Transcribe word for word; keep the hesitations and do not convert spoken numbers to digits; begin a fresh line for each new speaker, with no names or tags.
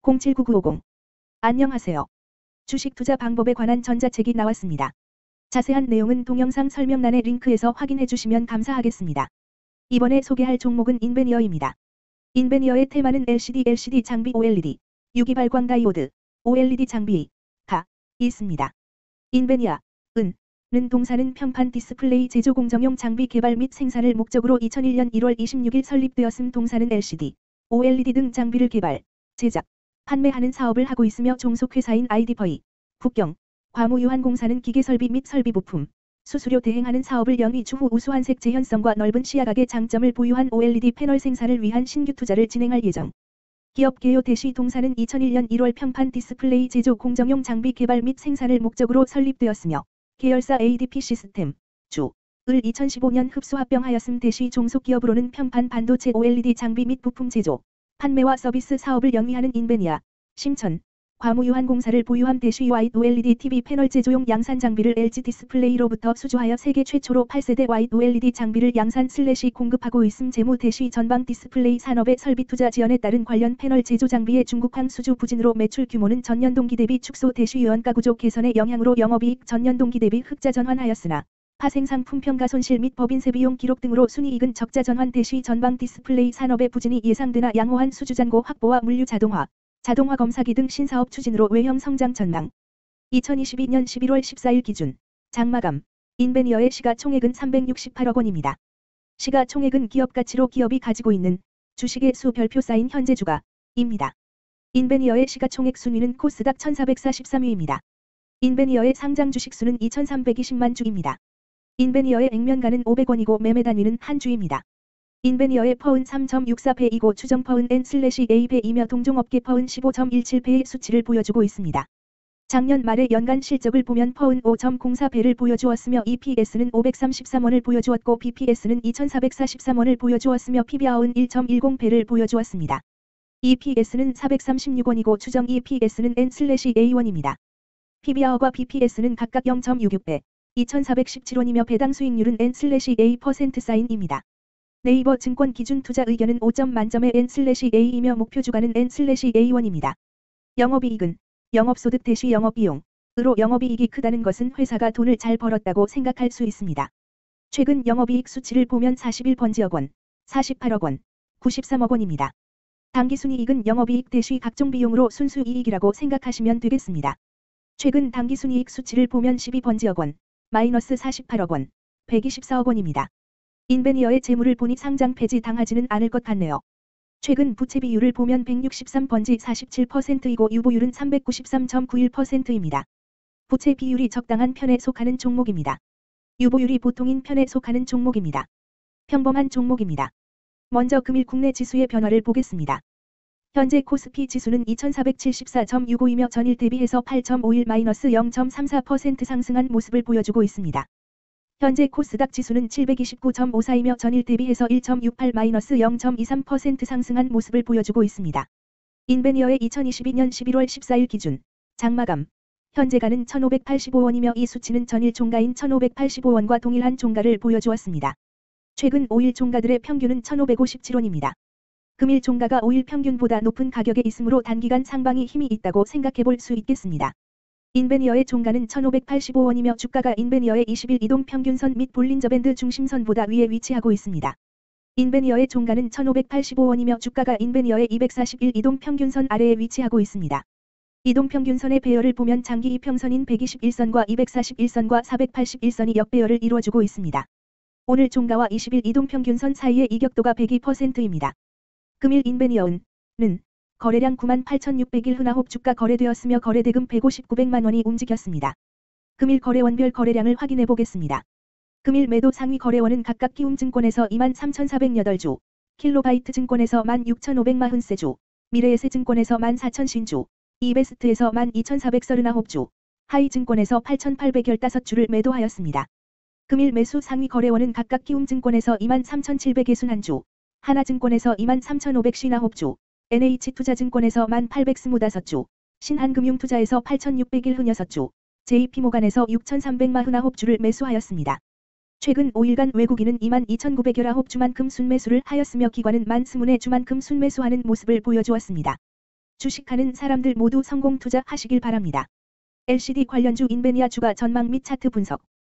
공칠구구오공. 안녕하세요. 주식 투자 방법에 관한 전자책이 나왔습니다. 자세한 내용은 동영상 설명란의 링크에서 확인해 주시면 감사하겠습니다. 이번에 소개할 종목은 인베니어입니다. 인베니어의 테마는 엘시디, 엘시디 장비 오엘이디, 유기발광 다이오드, 오엘이디 장비가 있습니다. 인베니아, 은, 는 동사는 평판 디스플레이 제조 공정용 장비 개발 및 생산을 목적으로 이천일년 일월 이십육일 설립되었음. 동사는 엘시디, 오엘이디 등 장비를 개발, 제작, 판매하는 사업을 하고 있으며 종속회사인 아이디퍼이, 국경, 과무유한공사는 기계설비 및 설비부품, 수수료 대행하는 사업을 영위 추후 우수한 색 재현성과 넓은 시야각의 장점을 보유한 오엘이디 패널 생산을 위한 신규 투자를 진행할 예정. 기업 개요 대시 동사는 이천일년 일월 평판 디스플레이 제조 공정용 장비 개발 및 생산을 목적으로 설립되었으며 계열사 에이디피 시스템, 주, 을 이천십오년 흡수 합병하였음. 대시 종속기업으로는 평판 반도체 오엘이디 장비 및 부품 제조, 판매와 서비스 사업을 영위하는 인베니아, 심천, 과무유한공사를 보유함. 대시 와이드 오엘이디 티비 패널 제조용 양산 장비를 엘지 디스플레이로부터 수주하여 세계 최초로 팔세대 와이드 오엘이디 장비를 양산 슬래시 공급하고 있음. 재무 대시 전방 디스플레이 산업의 설비 투자 지연에 따른 관련 패널 제조 장비의 중국항 수주 부진으로 매출 규모는 전년 동기 대비 축소. 대시 원가 구조 개선의 영향으로 영업이익 전년 동기 대비 흑자 전환하였으나 파생상품 평가 손실 및 법인세 비용 기록 등으로 순이익은 적자 전환. 대시 전방 디스플레이 산업의 부진이 예상되나 양호한 수주잔고 확보와 물류 자동화, 자동화 검사기 등 신사업 추진으로 외형 성장 전망. 이천이십이년 십일월 십사일 기준 장마감 인베니어의 시가총액은 삼백육십팔억 원입니다. 시가총액은 기업가치로 기업이 가지고 있는 주식의 수 별표 쌓인 현재 주가입니다. 인베니어의 시가총액 순위는 코스닥 천사백사십삼위입니다. 인베니어의 상장 주식수는 이천삼백이십만 주입니다. 인베니어의 액면가는 오백 원이고 매매 단위는 한 주입니다. 인베니어의 퍼은 삼 점 육사 배이고 추정 퍼은 엔/에이 배이며 동종업계 퍼은 십오 점 일칠 배의 수치를 보여주고 있습니다. 작년 말의 연간 실적을 보면 퍼은 오 점 공사 배를 보여주었으며 이피에스는 오백삼십삼 원을 보여주었고 비피에스는 이천사백사십삼 원을 보여주었으며 피비알은 일 점 일공 배를 보여주었습니다. 이피에스는 사백삼십육 원이고 추정 이피에스는 엔/에이 원입니다. 피비알과 비피에스는 각각 영 점 육육 배, 이천사백십칠 원이며 배당 수익률은 엔/에이 퍼센트 사인입니다. 네이버 증권 기준 투자 의견은 오 점 만점의 엔/에이이며 목표 주가는 엔/에이 원입니다. 영업이익은 영업소득 대시 영업비용으로 영업이익이 크다는 것은 회사가 돈을 잘 벌었다고 생각할 수 있습니다. 최근 영업이익 수치를 보면 사십일 번지억 원, 사십팔억 원, 구십삼억 원입니다. 당기순이익은 영업이익 대시 각종 비용으로 순수이익이라고 생각하시면 되겠습니다. 최근 당기순이익 수치를 보면 십이 번지억 원, 마이너스 사십팔억 원, 백이십사억 원입니다. 인베니어의 재물을 보니 상장 폐지 당하지는 않을 것 같네요. 최근 부채 비율을 보면 백육십삼 번지 사십칠 퍼센트이고 유보율은 삼백구십삼 점 구일 퍼센트입니다. 부채 비율이 적당한 편에 속하는 종목입니다. 유보율이 보통인 편에 속하는 종목입니다. 평범한 종목입니다. 먼저 금일 국내 지수의 변화를 보겠습니다. 현재 코스피 지수는 이천사백칠십사 점 육오이며 전일 대비해서 팔 점 오일 마이너스 영 점 삼사 퍼센트 상승한 모습을 보여주고 있습니다. 현재 코스닥 지수는 칠백이십구 점 오사이며 전일 대비해서 일 점 육팔 마이너스 영 점 이삼 퍼센트 상승한 모습을 보여주고 있습니다. 인베니어의 이천이십이년 십일월 십사일 기준 장마감 현재가는 천오백팔십오 원이며 이 수치는 전일 종가인 천오백팔십오 원과 동일한 종가를 보여주었습니다. 최근 오 일 종가들의 평균은 천오백오십칠 원입니다. 금일 종가가 오 일 평균보다 높은 가격에 있으므로 단기간 상방이 힘이 있다고 생각해 볼 수 있겠습니다. 인베니어의 종가는 천오백팔십오 원이며 주가가 인베니어의 이십일 이동 평균선 및 볼린저밴드 중심선보다 위에 위치하고 있습니다. 인베니어의 종가는 천오백팔십오 원이며 주가가 인베니어의 이백사십일 이동 평균선 아래에 위치하고 있습니다. 이동 평균선의 배열을 보면 장기 이평선인 백이십일 선과 이백사십일 선과 사백팔십일 선이 역배열을 이루어주고 있습니다. 오늘 종가와 이십일 이동 평균선 사이의 이격도가 백이 퍼센트입니다. 금일 인베니어은 는 거래량 구만 팔천육백일 흔화홉 주가 거래되었으며 거래대금 백오십구백만 원이 움직였습니다. 금일 거래원별 거래량을 확인해 보겠습니다. 금일 매도 상위 거래원은 각각 키움증권에서 이만 삼천사백팔 주, 킬로바이트 증권에서 만 육천오백사십 주, 미래에셋증권에서 만 사천 주, 이베스트에서 만 이천사백삼십구 주, 하이증권에서 팔천팔백십오 주를 매도하였습니다. 금일 매수 상위 거래원은 각각 키움증권에서 이만 삼천칠백육십일 주, 하나증권에서 이만 삼천오백오십구 주, 엔에이치투자증권에서 만 팔백이십오 주, 신한금융투자에서 팔천육백십육 주, 제이피모간에서 육천삼백사십구 주를 매수하였습니다. 최근 오 일간 외국인은 이만 이천구백십구 주만큼 순매수를 하였으며 기관은 만 이십 주만큼 순매수하는 모습을 보여주었습니다. 주식하는 사람들 모두 성공 투자하시길 바랍니다. 엘씨디 관련주 인베니아 주가 전망 및 차트 분석.